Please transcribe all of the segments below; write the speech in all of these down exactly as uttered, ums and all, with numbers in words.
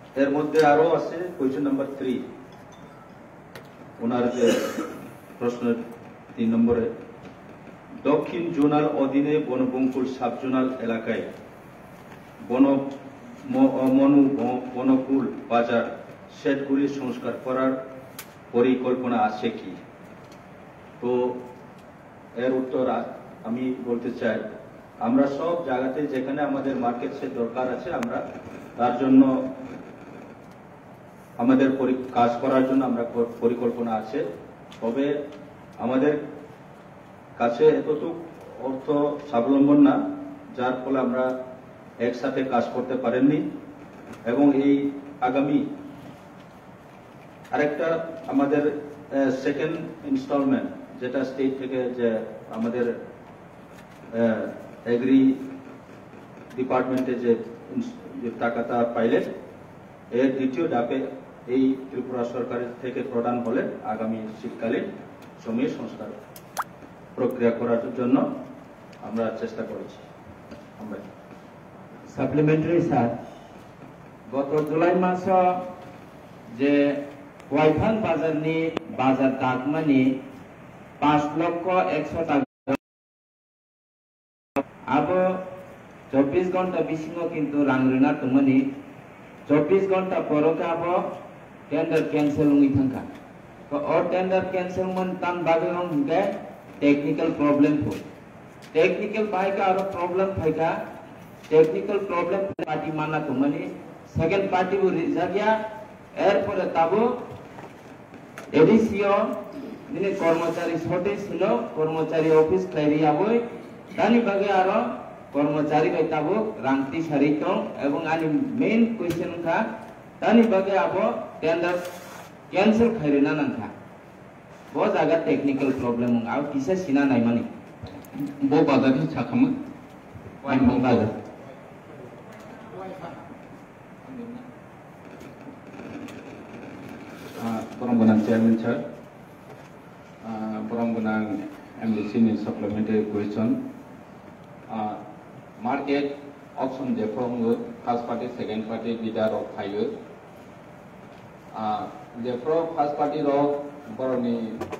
এর মধ্যে আরো আছে কোয়েশ্চেন নাম্বার থ্রি, ওনার যে প্রশ্নের তিন নম্বরে, দক্ষিণ জোনাল অধীনে বনবঙ্কুল সাব জোনাল এলাকায় বন মনু বনকুল বাজার শেডগুলি সংস্কার করার পরিকল্পনা আছে কি? তো এর উত্তর আমি বলতে চাই, আমরা সব জায়গাতে যেখানে আমাদের মার্কেট সেট দরকার আছে আমরা তার জন্য আমাদের কাজ করার জন্য আমরা পরিকল্পনা আছে। তবে আমাদের কাছে এতটুকু অর্থ স্বাবলম্বন না, যার ফলে আমরা একসাথে কাজ করতে পারেননি। এবং এই আগামী আরেকটা আমাদের সেকেন্ড ইনস্টলমেন্ট যেটা স্টেট থেকে যে আমাদের এগ্রি ডিপার্টমেন্টে যে টাকাটা পাইলেন, এর দ্বিতীয় ধাপে এই ত্রিপুরা সরকারের থেকে প্রদান হলে আগামী শীতকালীন সময়ে সংস্কার প্রক্রিয়া করার জন্য আমরা চেষ্টা করেছি। আমরা সাপ্লিমেন্টারি স্যার, গত জুলাই মাস যে ওয়াইফান বাজারনি বাজার দাগমানি পাঁচ লক্ষ একশো টাকা আবো চব্বিশ ঘন্টা বিশিং কিন্তু রাংরিনা তুমনি চব্বিশ ঘন্টা পরকে আবো টেন্ডার कैंसिल हुई थंका तो और टेंडर कैंसिल मन तन बागे हम गए टेक्निकल प्रॉब्लम हो टेक्निकल पाई का और प्रॉब्लम फाई का टेक्निकल प्रॉब्लम पार्टी माना तुमनी सेकंड पार्टी वो रिजागिया एर पर ताबो एडिसियो दिने कर्मचारी शॉर्टेज ছিল कर्मचारी ऑफिस क्लाइरिया बय दानी बागे आरो कर्मचारी बाय ताबो रांगति सारितो एवं आनि मेन क्वेश्चन का दानी बागे आबो टेंडर कैंसिल खाइरेना नंखा बो जागा टेक्निकल प्रॉब्लम आव किसे सिना नाय माने बो बाजार नि साखाम वाइ बाजार Perombanan Chairman Sir, Perombanan M D C ni supplementary question. Market auction je from first party, second party bidder of higher. Je from first party ro boroni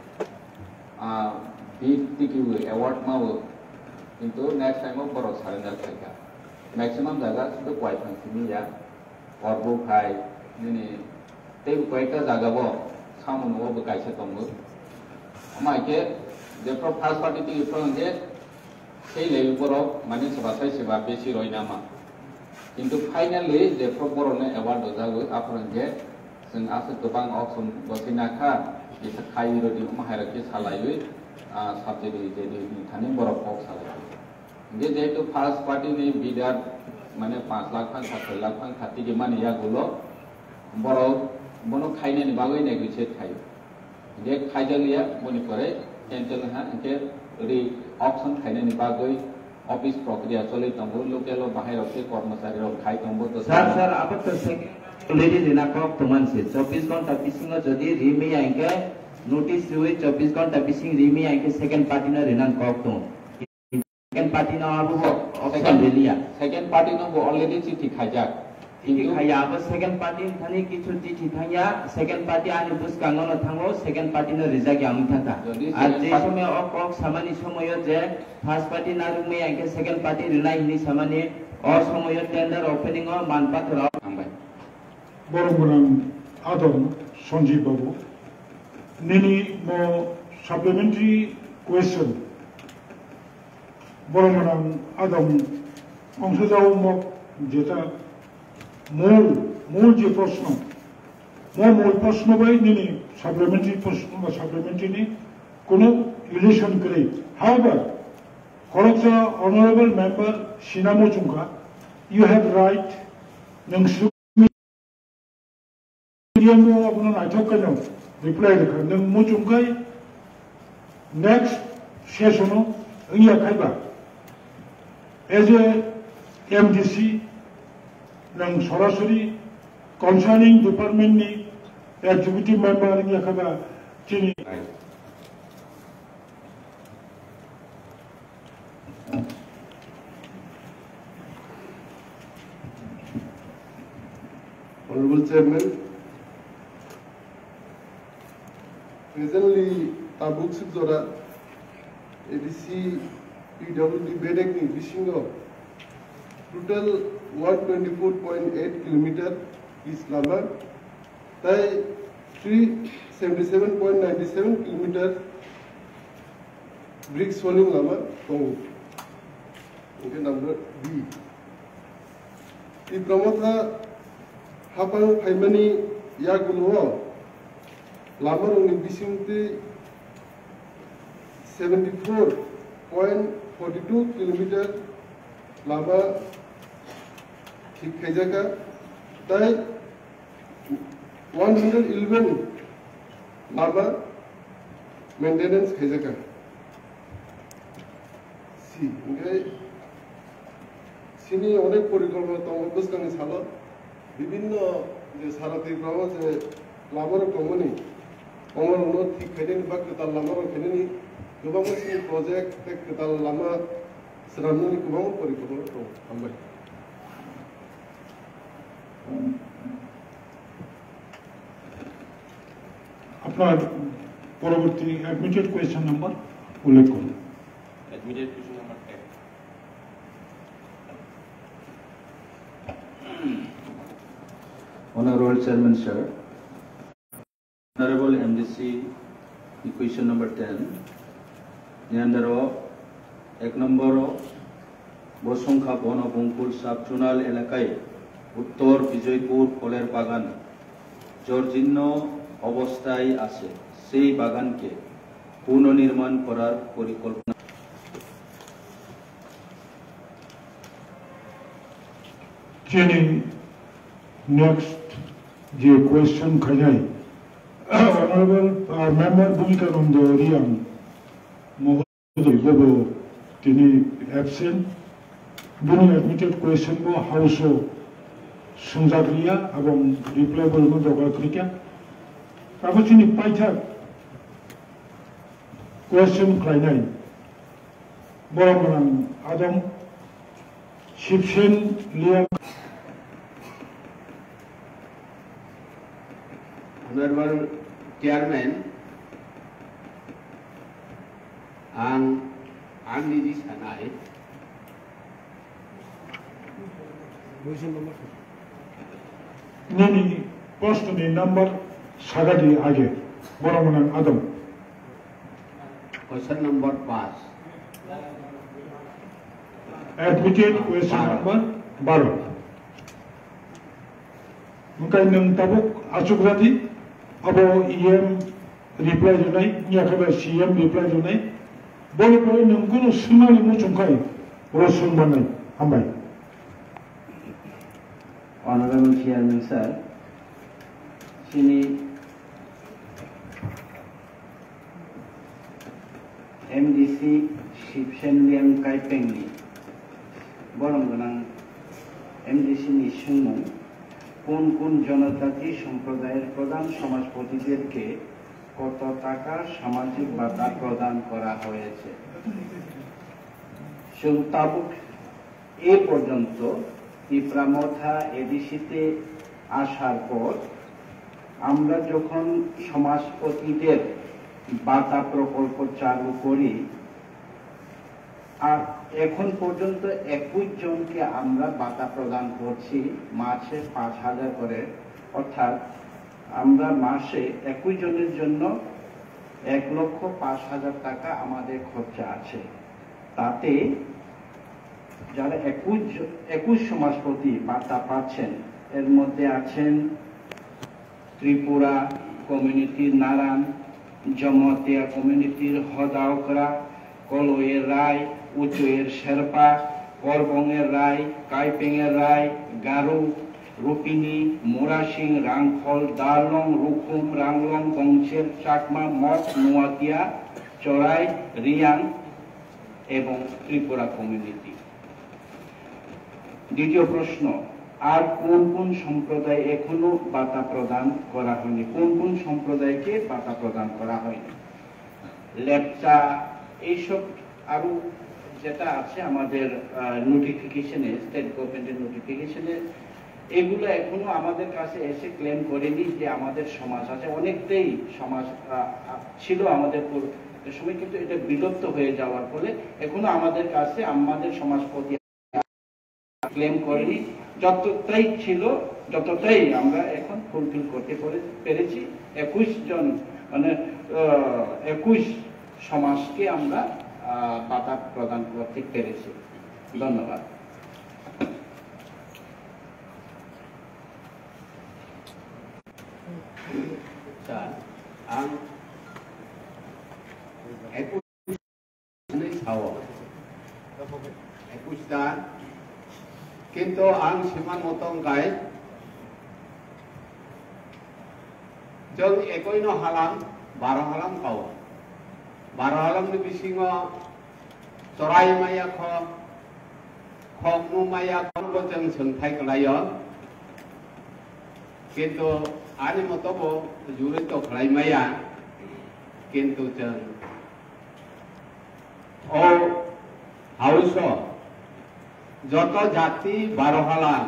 bid tiki award mau into next time of boros surrender kaya. Maximum jaga sudah kuat sini ya. Orbo khai ini ते कोईटा जागाबो सामुनो बकाइसे तंगो अमाइके जेप्रो first party ति फ्रंजे सेई level बरो माने सभा साइ सेबा बेसि रयनामा किन्तु finally जेप्रो बरोने award जागो आफ्रंजे जों आसे गोबां ऑप्शन बसिनाखा बिसा खाइ रदि माहायरके सालायै साबजेक्ट जेदि थानि बरो पक सालाय जे जेतु फार्स्ट पार्टी नि बिडार माने पाँच लाख फान सात लाख फान खाति के माने या गुलो बरो बनो खाइने नि बागै नेगोशिएट खायो जे खाइजलिया बनि करे कैंसिल हा के रि ऑप्शन खाइने नि बागै ऑफिस प्रक्रिया चलै तंगो लोकेल बाहेर के कर्मचारी रो खाइ तंगो तो सर सर अब तो ऑलरेडी दिना को तुमन से चौबीस घंटा पिसिंग जदि रिमी आइके नोटिस हुई चौबीस घंटा पिसिंग रिमी आइके सेकंड पार्टी न रिनान को तो सेकंड पार्टी न अब ऑप्शन ले लिया सेकंड पार्टी न वो ऑलरेडी चिट्ठी खाइजा चिठी खाया अब सेकंड पार्टी थानी किछु चिठी थाया सेकंड पार्टी आनि बुसकांगो न थांगो सेकंड पार्टी न रिजागि आमि थाका আর যে সময় অকক সামানি সময় যে ফার্স্ট পার্টি না রুমে আইকে সেকেন্ড পার্টি রিনাই হিনি সামানি অ সময় টেন্ডার ওপেনিং অ মানপাত রাও থামবাই বড়বড়াম আদম সঞ্জীব বাবু নিনি মো সাপ্লিমেন্টারি কোয়েশ্চন বড়বড়াম আদম অংশজাও মক যেটা মূল মূল যে প্রশ্ন মূল মূল প্রশ্ন বাই নিনি সাপ্লিমেন্টারি প্রশ্ন বা সাপ্লিমেন্টারি কোনো রিলেশন করে হাউএভার কলেক্টর অনারেবল মেম্বার সিনামো চুঙ্কা ইউ হ্যাভ রাইট নংসু মিডিয়ামো আপনার নাইথকানো রিপ্লাই লেখা নং মো চুঙ্কাই নেক্সট সেশনো ইয়া খাইবা এজ এ এমডিসি नों सरासरि कन्सार्निंग डिपार्टमेंटनि एक्जिक्यूटिव मेम्बार याखाबा चिनि Honorable Chairman, presently Tabuk Sibzora, A D C P W D Bedekni Bishingo, total one hundred twenty-four point eight kilometer is lama, tai three hundred seventy-seven point nine seven kilometer bricks falling lama, Congo. Okay, number B. The Pramotha Hapang Paimani Yagulo Lamar only Bishimti seventy-four point four two kilometer Lama Khajaka Tai one hundred eleven Lama maintenance Khajaka. See, okay. Sini অনেক পরিকল্পনা তমবস্কানি সালা বিভিন্ন যে সারা পরিকল্পনা যে লামার কমনি অমর উন্নত ঠিক খেলেনি বা কেতাল লামার খেলেনি গোবাং সিনি প্রজেক্ট কেতাল লামা শ্রামনি গোবাং পরিকল্পনা দं হামবাय আপনার পরবর্তী অ্যাডমিটেড কোয়েশ্চন নাম্বার উল্লেখ করুন। Admitted question number ten. Honorable Chairman, sir. Honorable M D C, question number ten. Nyandaro, এক নম্বর বসংখ্যা বন বঙ্কুল সাবজোনাল এলাকায় উত্তর বিজয়পুর ফলের বাগান জর্জীর্ণ অবস্থায় আছে, সেই বাগানকে পুনর্নির্মাণ করার পরিকল্পনা। যিনি নেক্সট যে কোয়েশ্চন খাজাই অনারেবল মেম্বার ভূমিকানন্দ রিয়াং মহোদয় গব তিনি অ্যাবসেন্ট বিনি অ্যাডমিটেড কোয়েশ্চন বো হাউসও সোंजाग्रिया এবং রিপ্লাইবল মো জগাগ্রিকা কাগজনি পাইথাক কোয়েশ্চন খাইনাই বরমরাং আদম শিবসেন লিয়া। Honorable Chairman, ang ang niji sanai নিনি প্রশ্ননি নাম্বার সাগাদি আগে বরমরাং আদম question number five. Admitted question number बारह. Mungkin neng tabuk asuk tadi, abo E M reply junai, niya kaba C M reply junai, boleh boleh neng kuno semua lima cungkai, rosun banai, ambai. Honorable Chairman sir, sini M D C Shipshen Liang Kai Pengli বরং M D C ni sungmung কোন কোন জনজাতি সম্প্রদায়ের প্রধান সমাজপতিদেরকে কত টাকা সামাজিক ভাতা প্রদান করা হয়েছে। তাবুক এ পর্যন্ত তিপ্রামথা এডিসিতে আসার পর আমরা যখন সমাজপতিদের ভাতা প্রকল্প চালু করি, আর এখন পর্যন্ত একুশ জনকে আমরা ভাতা প্রদান করছি মাসে পাঁচ হাজার করে, অর্থাৎ আমরা মাসে একুশ জনের জন্য এক লক্ষ পাঁচ হাজার টাকা আমাদের খরচা আছে। তাতে যারা একুশ একুশ সমাজপতি ভাতা পাচ্ছেন এর মধ্যে আছেন ত্রিপুরা কমিউনিটির নারায়ণ, জমতিয়া কমিউনিটির হদাওকরা, কলয়ের রায়, উচয়ের শেরপা, করবংয়ের রায়, কাইপেংয়ের রায়, গারো, রুপিনী, মোরাসিং, রাংখল, দালং, রুকুম, রাংলং, বংশের চাকমা, মঠ, নোয়াতিয়া, চড়াই, রিয়াং এবং ত্রিপুরা কমিউনিটি। দ্বিতীয় প্রশ্ন, আর কোন কোন সম্প্রদায় এখনো ভাতা প্রদান করা হয়নি? কোন কোন সম্প্রদায়কে ভাতা প্রদান করা হয়নি? লেপচা, এইসব আরো যেটা আছে আমাদের নোটিফিকেশনে, স্টেট গভর্নমেন্টের নোটিফিকেশনে এগুলো এখনো আমাদের কাছে এসে ক্লেম করেনি যে আমাদের সমাজ আছে। অনেকটাই সমাজ ছিল আমাদের সময়, কিন্তু এটা বিলুপ্ত হয়ে যাওয়ার ফলে এখনো আমাদের কাছে আমাদের সমাজ প্রতি ক্লেম করেনি। যতটাই ছিল যতটাই আমরা এখন ফুলফিল করতে পেরেছি। একুশ জন মানে একুশ সমাজকে আমরা পাতা প্রদান করতে পেরেছি। ধন্যবাদ। ang ekus ni sawo ekus dan kinto ang siman motong kai jong ekoi no halam baro halam kau baro halam ni bisingo torai maya kho khok nu maya kon bo jeng sung thai kalayo kinto ani moto bo jure to khlai maya kintu chen o hauso joto jati baro halan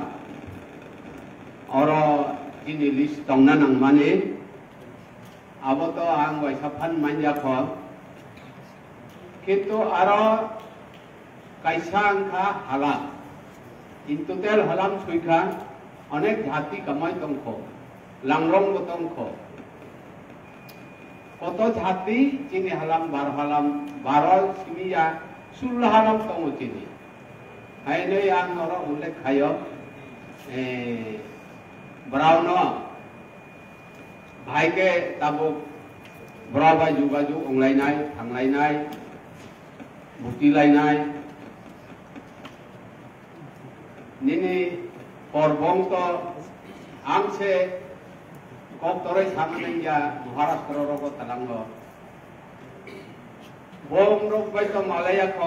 oro ini list tongna nang mane abo to ang waisaphan manja kho kintu aro kaisa angkha halam kintu tel halam suikha onek jati kamai tongkho langrong botongkho koto jati chini halam bar halam barol simiya sul halam tongo chini hai nei ang oro ullekh khayo e brauno bhai ke tabo bra bai juga ju onglai nai thanglai nai bhuti lai nai nini porbong to angse kok torai samane ya Maharashtra ro talango bom rok bai to Malaya kho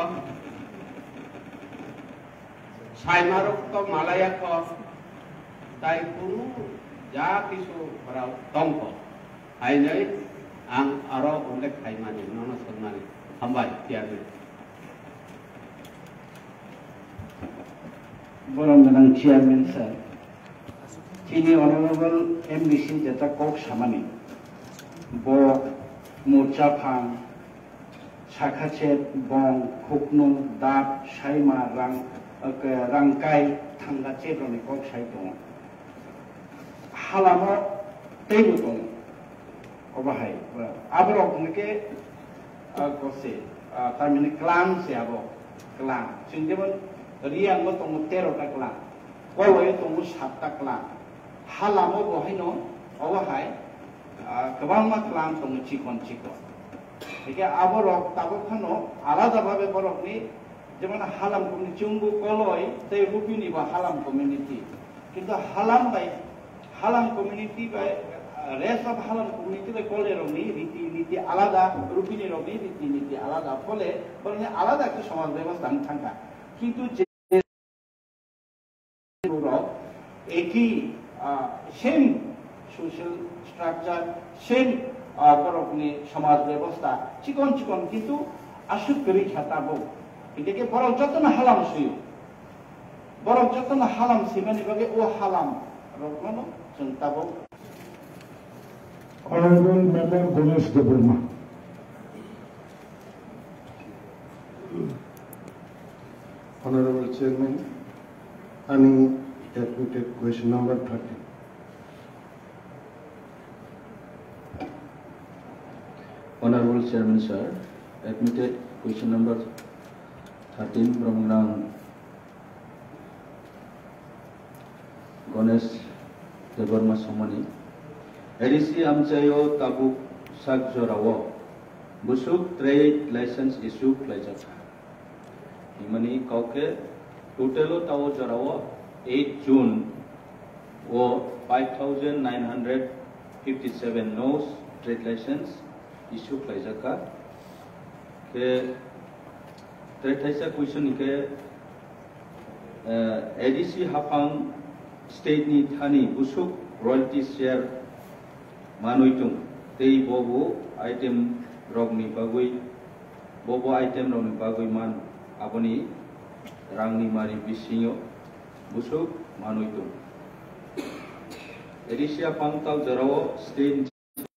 saima rok to Malaya kho tai kunu ja kisu barau tongko hai nei ang aro ullekh khai mani nono sonnani hambai tiabe Borong Menang Chairman sir, Chini Honorable M D C Jata Kok Samani, Bo Murcha Phang, Sakachet, Bong, Kuknung, Dap, Shaima, Rang, Rangkai, Tangachet, Roni Kok Saitong, Halamo, Tebutong, Obahai, Abrok Nike, Kose, Tamini Clan Seabo, Clan, Sindibon. Riang mo tong tero takla koloy tong sat takla halamo bo haino owa hai kabang ma klan tong chikon chikon eke aborok tabo khano alada bhabe borok ni jemon halam community chungu koloy te rupini ba halam community kintu halam bai halam community bai rest of halam community le kole roni riti niti alada rupini roni riti niti alada fole bole alada ki সমাজ ব্যবস্থা থাকা কিন্তু একই same social structure same পরকনি সমাজ ব্যবস্থা চিকন চিকন কিন্তু আসুক করে খেতাবো এটাকে বরং যত না হালাম সুয় বরং যত না হালাম সিমানি বাগে ও হালাম রকম চিন্তাবো Honorable Member Ganesh Devarma. Honorable Chairman, আমি admitted question number thirty. Honorable Chairman sir, admitted question number thirteen from Rang Ganesh Devarma Somani. A D C Amchayo Tabuk Sakjorawo Busuk trade license issue Klajak. Imani Kauke Totalo Tao Jorawo eight June or five thousand nine hundred fifty-seven no's trade license issue Klajaka. Ke trade license question ke A D C Hapang state ni Thani Busuk royalty share Manuitung Tei Bobo item Rogni Bagui Bobo item Rogni Bagui Man Aboni Rangni Mari Bisinyo Busuk Manuitung Edisia pangtau jarawo state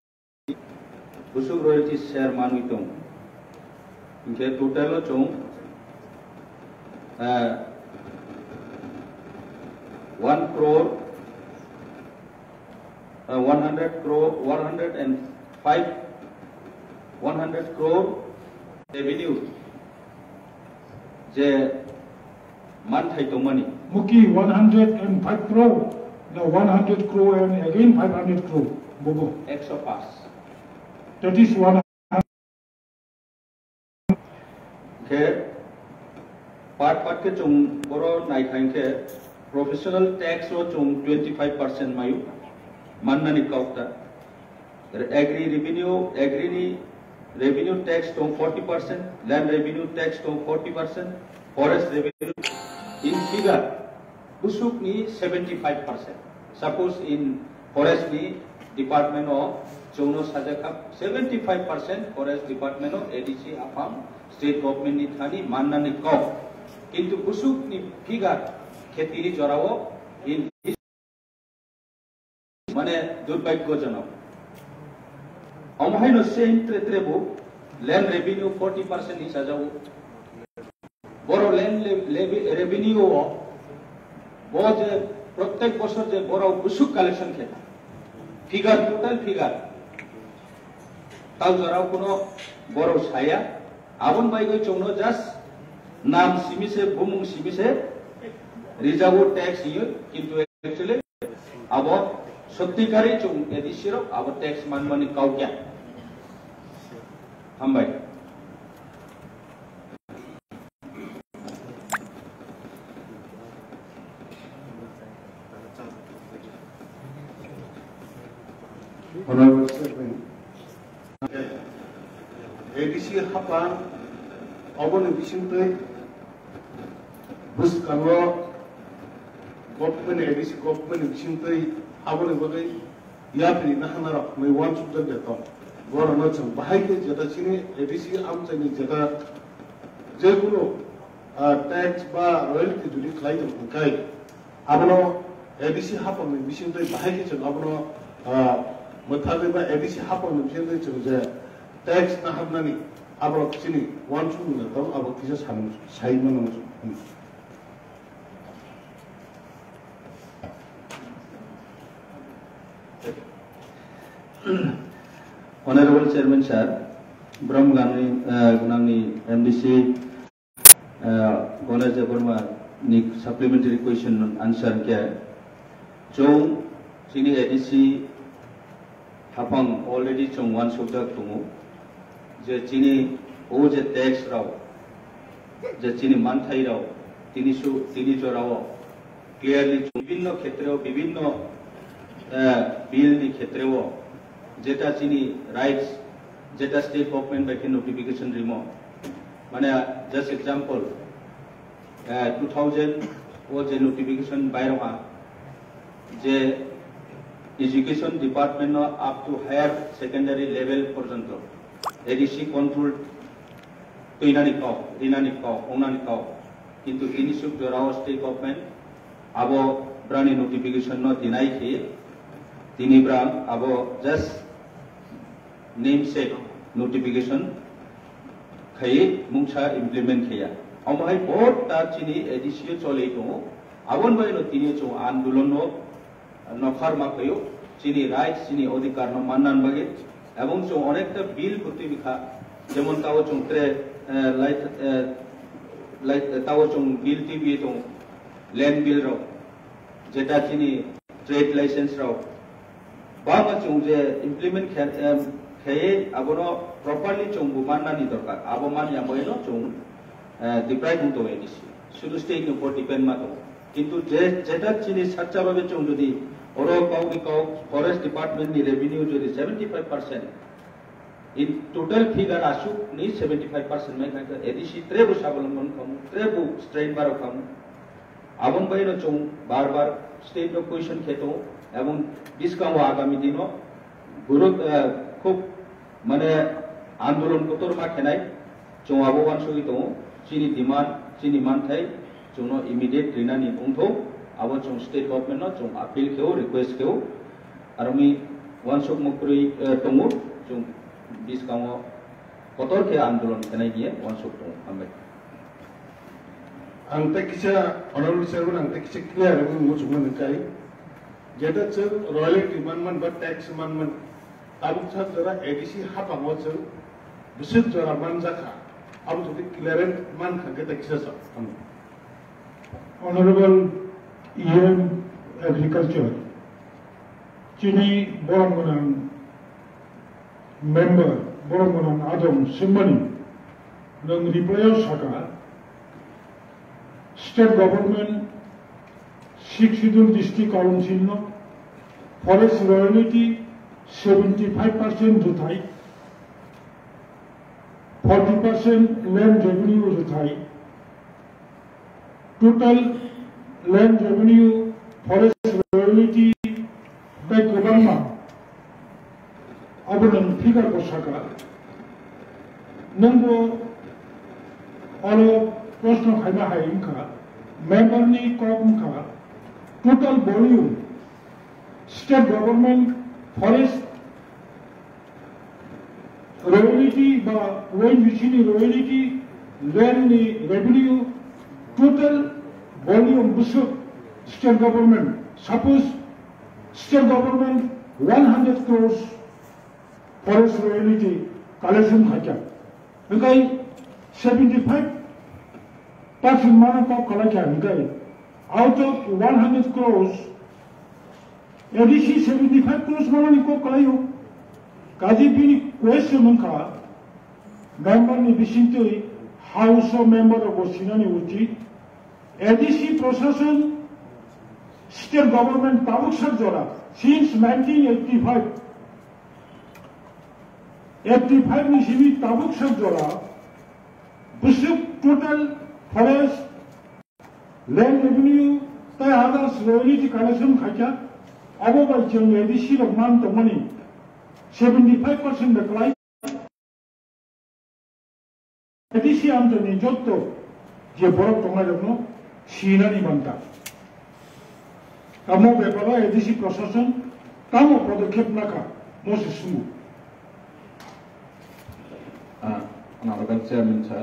busuk royalty share manui tong. Inke total chong uh, one crore, uh, one hundred crore, one hundred and five, one hundred crore revenue. Je man thai to money. Muki one hundred and five crore, the one hundred crore and again five hundred crore. Bobo. Extra pass. That is one. Okay. Part part ke chung boro nai khain ke professional tax ro chung twenty-five percent mayu manna ni kaukta. Agri revenue, agri ni revenue tax chung forty percent, land revenue tax chung forty percent, forest revenue in figure busuk ni seventy-five percent. Suppose in forest ni department of Chono Sajakap seventy-five percent forest department of A D C Afam state government ni thani manna ni kau. Kintu busuk ni figure kheti ni jorawo in mane durbhagyajanok. Amhai no same tre trebu land revenue forty percent ni sajau. Boro land revenue o bo je प्रत्येक बছর যে বড় বুসুক collection খেতা figure total figure তাও জরাও কোনো বড় ছায়া আবন বাইগই চৌনো জাস্ট নাম সিমিসে বুমুং সিমিসে রিজার্ভ ট্যাক্স ইয়ে কিন্তু অ্যাকচুয়ালি আব সত্যিকারই চৌ এদিশির আব ট্যাক্স মানমানি কাউকিয়া হামবাই Honorable Chairman, A D C Hapan, Obon Bishinte, Bus Kanwa, Government A D C Government Bishinte, Abon Bagay, Yapri Nahanara, may want to the death. Goranacham, Bahai Jetachini, A D C Amchani Jeta, Jegulo, tax bar, royalty to the Clyde of Mukai, Abono, A D C Hapan, Bishinte, Bahai and Abono. Mathabe ba A D C hapo no chende chuje tax na hamnani abo chini one two na tam abo kisa sam sai mano Honorable Chairman sir, Bram Gani Gunani M D C Gonar Jabarma ni supplementary question answer kya hai? Jo chini A D C Hapang already chung one subject tungu je chini o je tax rao je chini manthai rao tini su tini jo rao clearly bibhinno khetreo bibhinno bill ni khetreo jeta chini rights jeta state government by notification remo mane just example uh, two thousand o je notification by raha je Education Department up to higher secondary level porjanto A D C control toinani kau rinani kau onani kau kintu ini sub jorao state government abo brani notification no dinai ki tini brang abo just name set notification khai mungcha implement khiya amhai board ta chini A D C chole ko abon bai no tini cho andolon no নখার মাকয়ো চিনি rights চিনি অধিকার ন মাননান বাগে এবং চো অনেকটা বিল প্রতিবিখা যেমন তাও চং ট্রে লাইট লাইট তাও চং বিল টিভি তো ল্যান্ড বিল র যেটা চিনি ট্রেড লাইসেন্স র বাবা চং যে ইমপ্লিমেন্ট খেয়ে আবনো প্রপারলি চং মাননানি দরকার আবো মানিয়া বইনো চং ডিপ্রাইভ হতো এদিছি শুধু স্টেট উপর ডিপেন্ড মাতো কিন্তু যে যেটা চিনি সাচ্চাভাবে চং যদি Oro kau ni kau forest department ni revenue jadi seventy-five percent. In total figure asuk ni seventy-five percent mai kata edisi trebu sabalomban kamu trebu strain baro kamu. Abon bai no chung bar bar state no question kheto এবং discount agami dino guru khub mane andolon kotor ma khenai chung abo wan soi to chini demand chini manthai chung no immediate rinani ungtho abo chung state government no chung appeal keo request keo armi wansuk mukrui tongu jung bis kamu kotor ke andolon kenai dia wansuk tongu ambil. Ang tekisa honorable chairman ang tekisa clear ang mo cuma kai. Jeda cer royalty amendment but tax amendment abuk sa jara A D C hapa mo cer bisit jara manjaka abu tu clear man khage tekisa sa. Honorable E M Agriculture Chini Borangunang member Borangunang Adam Simmani nang reply saka state government six schedule district council no forest royalty seventy-five percent jutai forty percent land revenue jutai total land revenue forest royalty by government abang figure ko saka nunggu alo प्रश्न खाना है इनका member ni कौन का total volume state government forest royalty बा range बिचनी royalty land ni revenue total volume busuk state government suppose state government one hundred crores forest royalty collection खाचा इनका seventy-five Person mana kau kalakan guy. Out of one hundred crores, A D C seventy-five crores mana ni kau kalayu. Kaji pini question mungka. Member ni bisintui house of member of Bosina ni uti. A D C procession state government tabuk sarjora since nineteen eighty-five. eighty-five ni sini tabuk sarjora. Busuk total forest land revenue tai others royalty collection khacha abo by jeng A D C of man to money seventy-five percent the client A D C am to ni jotto je borok tonga jomno sina ni banta kamo bepala A D C procession kamo podokep naka mo se sumu ah honorable chairman sir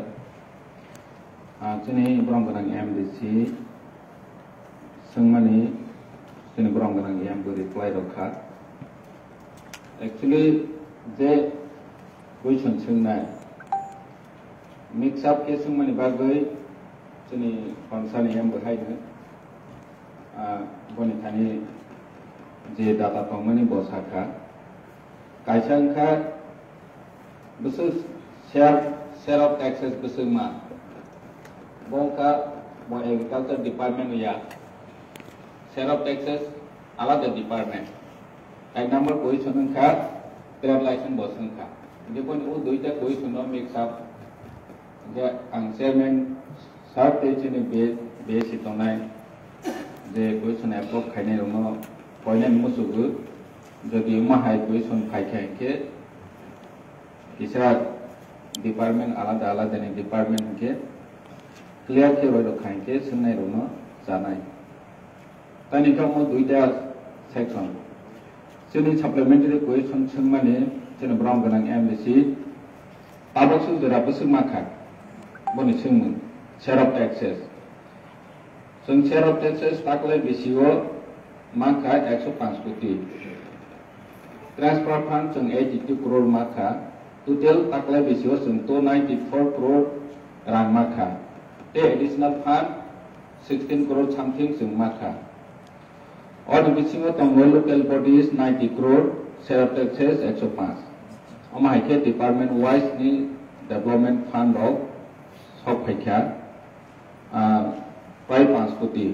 Sini berang berang M D C, sengmani sini berang berang M beri reply doka. Actually, je question sengna mix up ke sengmani bagai sini concern M berhai ni. Boni tani je data pengmani bosaka. Kaisang ka besus share share of taxes besus ma. Bongka Bo Agriculture Department ya share of taxes alada department এক number position ka trade license bosun ka jepon u duita position mix up je ang chairman sar te chini be be sitonai je position approve khaine romo poinen musugu jodi ma hai position khai khai ke kisra department alada alada ni department ke clear ke roi khai ke sunai rono janai tani kamu duita section sini supplementary question sungmane sini bram ganang M D C abak su jara busuk makha boni sungmun share of taxes sung share of taxes takle bisio makha one hundred five koti transfer fund sung eighty-two crore makha total takle bisio sung two hundred ninety-four crore rang makha the additional fund sixteen crore something sung makha or the missing of local bodies ninety crore share of taxes one hundred five amai ke department wise ni development fund of sob khaikha uh five koti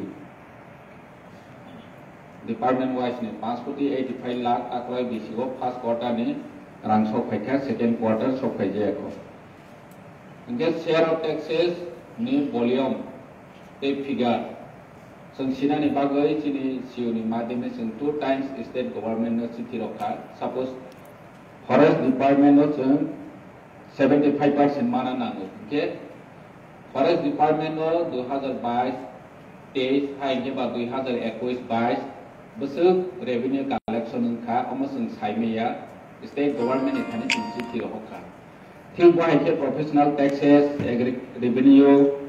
department wise ni five koti eighty-five lakh aklai bisigo first quarter ni rang sob khaikha second quarter sob khaije ko inge share of taxes ni volume the figure sung sina ni bagai sini siu ni madhyame sung two times state government no city rokha suppose forest department no sung seventy-five percent mana nango okay forest department no two thousand twenty-two hai ke ba two thousand twenty-one twenty-two busuk revenue direction ka amasung saimaya state government ni thani tinchi thiro hokka thik ba ke professional taxes agri revenue